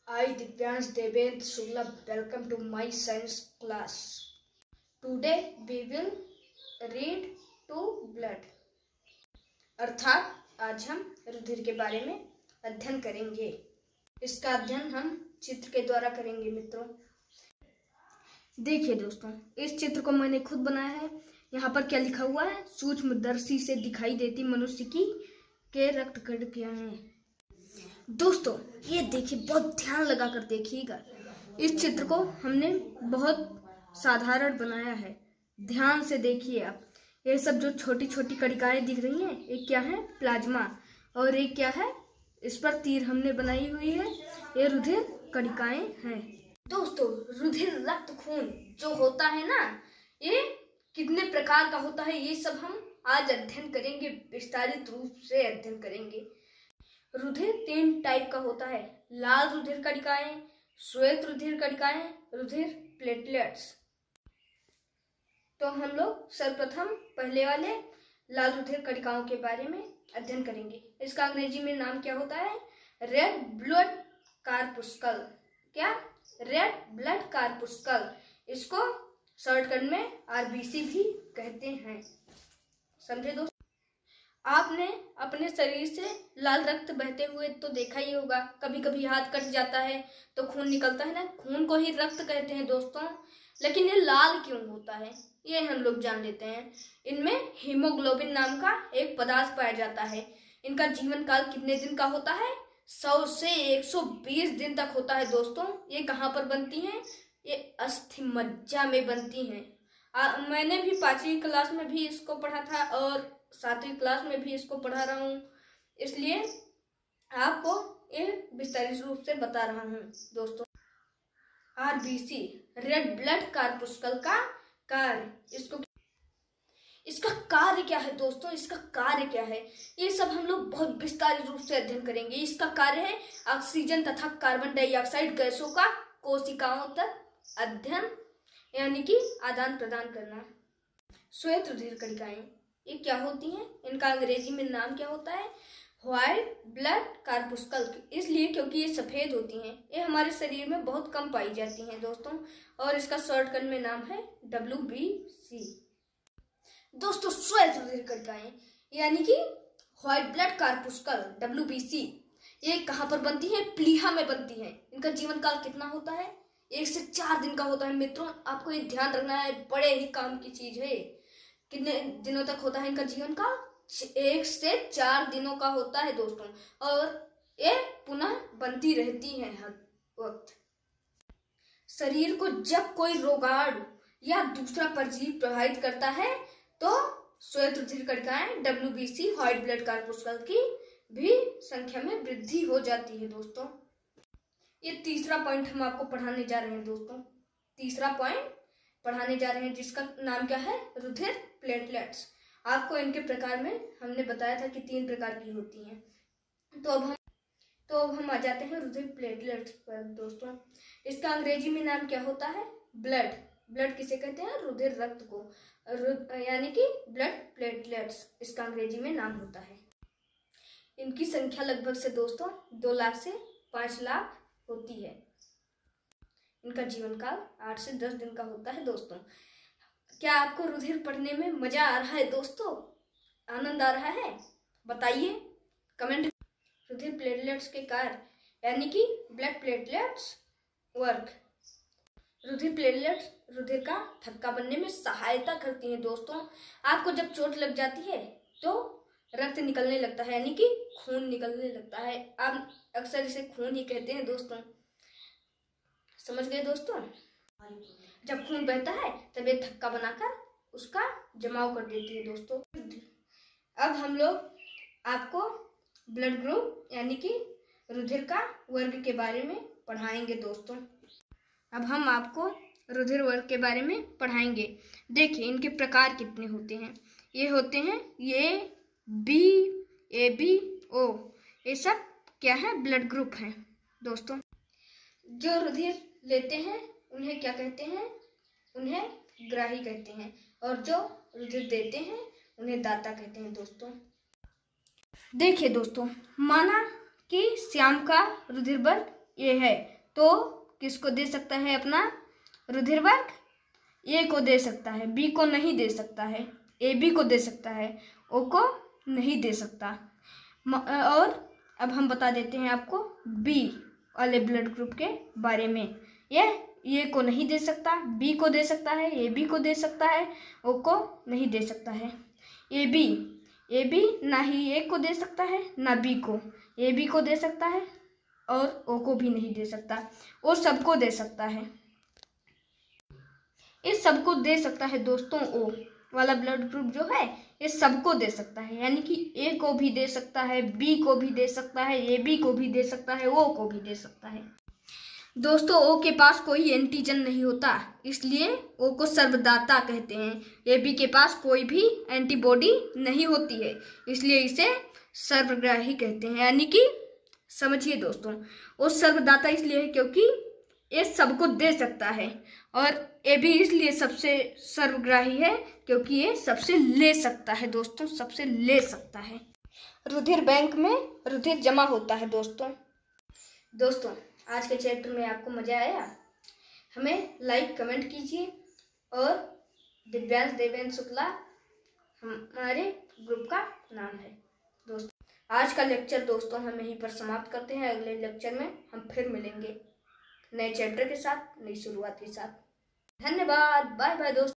I, Divyansh Devendra Shukla, welcome to my science class. Today we will read to blood. अर्थात आज हम रुधिर के बारे में अध्ययन करेंगे। इसका अध्ययन हम चित्र के द्वारा करेंगे मित्रों। देखिए दोस्तों, इस चित्र को मैंने खुद बनाया है। यहाँ पर क्या लिखा हुआ है? सूक्ष्मदर्शी से दिखाई देती मनुष्य की के रक्त कणिकाएं हैं। दोस्तों ये देखिए, बहुत ध्यान लगा कर देखिएगा। इस चित्र को हमने बहुत साधारण बनाया है। ध्यान से देखिए आप। ये सब जो छोटी छोटी कणिकाएं दिख रही हैं, एक क्या है? प्लाज्मा। और एक क्या है? इस पर तीर हमने बनाई हुई है, ये रुधिर कणिकाएं हैं। दोस्तों रुधिर रक्त खून जो होता है ना, ये कितने प्रकार का होता है, ये सब हम आज अध्ययन करेंगे, विस्तारित रूप से अध्ययन करेंगे। रुधिर 3 टाइप का होता है: लाल रुधिर कणिकाएं, श्वेत रुधिर कणिकाएं, रुधिर प्लेटलेट्स। तो हम लोग सर्वप्रथम पहले वाले लाल रुधिर कणिकाओं के बारे में अध्ययन करेंगे। इसका अंग्रेजी में नाम क्या होता है? Red blood corpuscle. क्या? Red blood corpuscle. इसको शॉर्टकट में आरबीसी भी कहते हैं। समझे दोस्तों? आपने अपने शरीर से लाल रक्त बहते हुए तो देखा ही होगा। कभी कभी हाथ कट जाता है तो खून निकलता है ना, खून को ही रक्त कहते हैं दोस्तों। लेकिन ये लाल क्यों होता है, ये हम लोग जान लेते हैं। इनमें हीमोग्लोबिन नाम का एक पदार्थ पाया जाता है। इनका जीवन काल कितने दिन का होता है? 100 से 120 दिन तक होता है दोस्तों। ये कहाँ पर बनती हैं? ये अस्थि मज्जा में बनती हैं। मैंने भी 5वीं क्लास में भी इसको पढ़ा था और 7वीं क्लास में भी इसको पढ़ा रहा हूँ, इसलिए आपको ये विस्तारित रूप से बता रहा हूँ दोस्तों। आरबीसी, रेड ब्लड कार्पुस्कल का कार्य। इसका कार्य क्या है दोस्तों? इसका कार्य क्या है, ये सब हम लोग बहुत विस्तारित रूप से अध्ययन करेंगे। इसका कार्य है ऑक्सीजन तथा कार्बन डाइऑक्साइड गैसों का कोशिकाओं तक अध्ययन, यानी कि आदान प्रदान करना। श्वेत रुधिर कणिकाएं ये क्या होती हैं? इनका अंग्रेजी में नाम क्या होता है? White blood corpuscle. इसलिए क्योंकि ये सफेद होती हैं। ये हमारे शरीर में बहुत कम पाई जाती हैं दोस्तों, और इसका शॉर्टकट में नाम है WBC। दोस्तों श्वेत रुधिर कणिकाएं यानी कि व्हाइट ब्लड कार्पुस्कल WBC, ये कहाँ पर बनती है? प्लीहा में बनती है। इनका जीवन काल कितना होता है? 1 से 4 दिन का होता है मित्रों। आपको ये ध्यान रखना है, बड़े ही काम की चीज है। कितने दिनों तक होता है इनका जीवन काल? 1 से 4 दिनों का होता है दोस्तों, और ये पुनः बनती रहती है हर वक्त। शरीर को जब कोई रोगाणु या दूसरा परजीवी प्रभावित करता है तो श्वेत रुधिर कणिकाएं WBC व्हाइट ब्लड कार्पुस्कल की भी संख्या में वृद्धि हो जाती है दोस्तों। ये तीसरा पॉइंट हम आपको पढ़ाने जा रहे हैं दोस्तों। तीसरा पॉइंट पढ़ाने जा रहे हैं जिसका नाम क्या है? रुधिर प्लेटलेट्स। आपको इनके प्रकार में हमने बताया था कि 3 प्रकार की होती हैं। तो अब हम आ जाते हैं रुधिर प्लेटलेट्स पर दोस्तों। इसका अंग्रेजी में नाम क्या होता है? ब्लड। ब्लड किसे कहते हैं? रुधिर रक्त को, यानी कि ब्लड प्लेटलेट्स इसका अंग्रेजी में नाम होता है। इनकी संख्या लगभग से दोस्तों 2 लाख से 5 लाख होती है। इनका जीवन काल 8 से 10 दिन का होता है दोस्तों। क्या आपको रुधिर पढ़ने में मजा आ रहा है दोस्तों? आनंद आ रहा है? बताइए कमेंट। रुधिर प्लेटलेट्स के कार्य यानी कि ब्लड प्लेटलेट्स वर्क। रुधिर प्लेटलेट्स रुधिर का थक्का बनने में सहायता करती हैं दोस्तों। आपको जब चोट लग जाती है तो रक्त निकलने लगता है, यानी कि खून निकलने लगता है। आप अक्सर इसे खून ही कहते हैं दोस्तों। समझ गए दोस्तों? जब खून बहता है तब ये थक्का बनाकर उसका जमाव कर देती है दोस्तों। अब हम लोग आपको ब्लड ग्रुप यानी कि रुधिर का वर्ग के बारे में पढ़ाएंगे दोस्तों। अब हम आपको रुधिर वर्ग के बारे में पढ़ाएंगे। देखिए इनके प्रकार कितने होते हैं। ये होते हैं ये B, AB, O, ये सब क्या है? ब्लड ग्रुप हैं दोस्तों। जो रुधिर लेते हैं उन्हें क्या कहते हैं? उन्हें ग्राही कहते हैं, और जो रुधिर देते हैं उन्हें दाता कहते हैं दोस्तों। देखिए दोस्तों, माना कि श्याम का रुधिर वर्ग ये है, तो किसको दे सकता है अपना रुधिर वर्ग? ए को दे सकता है, बी को नहीं दे सकता है, ए बी को दे सकता है, ओ को नहीं दे सकता। और अब हम बता देते हैं आपको बी वाले ब्लड ग्रुप के बारे में। ये को नहीं दे सकता, बी को दे सकता है, ए बी को दे सकता है, ओ को नहीं दे सकता है। ए बी ना ही ए को दे सकता है ना बी को, ए बी को दे सकता है और ओ को भी नहीं दे सकता। ओ सबको दे सकता है, इस सबको दे सकता है दोस्तों। ओ वाला ब्लड ग्रुप जो है ये सबको दे सकता है, यानी कि ए को भी दे सकता है, बी को भी दे सकता है, ए बी को भी दे सकता है, ओ को भी दे सकता है। दोस्तों ओ के पास कोई एंटीजन नहीं होता, इसलिए ओ को सर्वदाता कहते हैं। ए बी के पास कोई भी एंटीबॉडी नहीं होती है, इसलिए इसे सर्वग्राही कहते हैं। यानी कि समझिए दोस्तों, वो सर्वदाता इसलिए है क्योंकि ये सबको दे सकता है, और ए बी इसलिए सबसे सर्वग्राही है क्योंकि ये सबसे ले सकता है दोस्तों, सबसे ले सकता है। रुधिर बैंक में रुधिर जमा होता है दोस्तों आज के चैप्टर में आपको मजा आया? हमें लाइक कमेंट कीजिए, और दिव्यांश देवेंद्र शुक्ला हमारे ग्रुप का नाम है दोस्तों। आज का लेक्चर दोस्तों हम यहीं पर समाप्त करते हैं। अगले लेक्चर में हम फिर मिलेंगे नए चैप्टर के साथ, नई शुरुआत के साथ। धन्यवाद, बाय बाय दोस्तों।